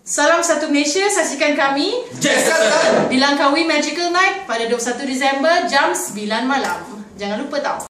Salam satu Malaysia, saksikan kami Jesselton di Langkawi Magical Night pada 21 Disember jam 9 malam. Jangan lupa tau.